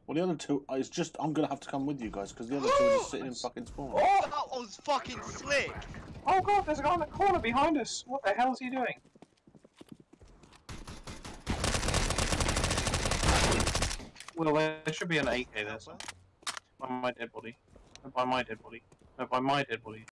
Well, the other two, it's just, I'm gonna have to come with you guys, because the other two are just sitting in fucking spawn. Oh! That was fucking slick! Oh god, there's a guy in the corner behind us! What the hell is he doing? Well, there should be an AK there, so. By my dead body. No, by my dead body. No, by my dead body.